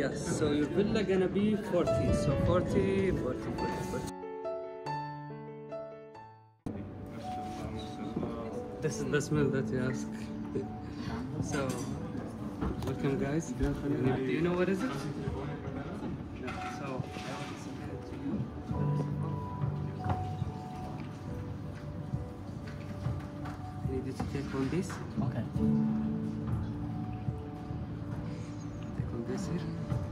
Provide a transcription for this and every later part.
Yes, so your villa gonna be 40. So 40, 40, 40, 40. This is the smell that you ask. So, welcome guys. Do you know what is it? No. So, I need you to take on this. Okay. Take on this here.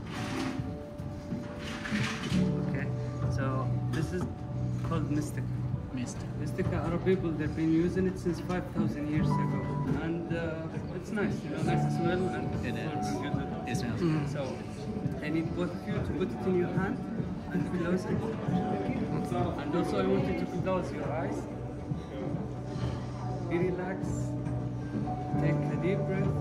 Okay. So, this is called Mystic. Mystica Arab people, they've been using it since 5,000 years ago, and it's nice, nice smell, and It smells good. So I need both of you to put it in your hand and close it, and also I want you to close your eyes, be relaxed, take a deep breath,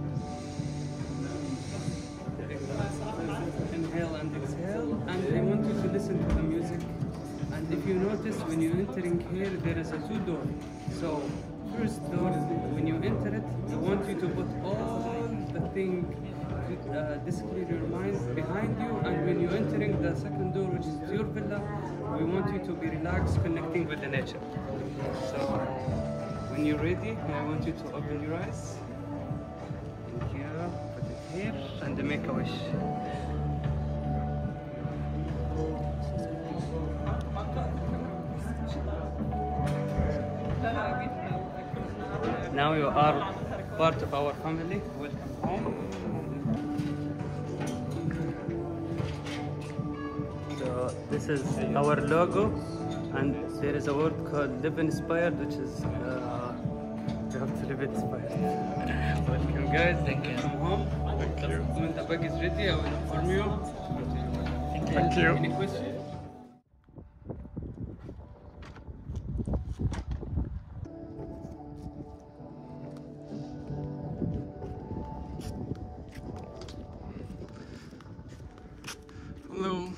inhale and exhale, and I want you to listen to the music. And if you notice, when you're entering here, there is a two door. So, first door, when you enter it, I want you to put all the thing, discipline your mind behind you. And when you're entering the second door, which is your villa, we want you to be relaxed, connecting with the nature. So, when you're ready, I want you to open your eyes. And here, put it here, and make a wish. Now you are part of our family. Welcome home. So this is our logo, and there is a word called Live Inspired, which is you have to live inspired. Welcome guys, welcome home. When the bag is ready, I will inform you. Thank you. Any questions? Hello.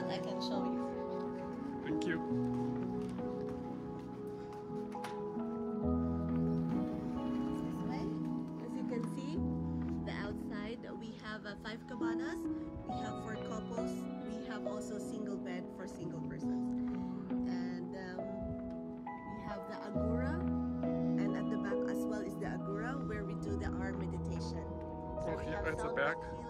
I can show you. Thank you. This way. As you can see, the outside, we have 5 cabanas. We have for couples. We have also single bed for single persons. And we have the agora. And at the back as well is the agora where we do our meditation. So Oh, we here have at the sound back. healing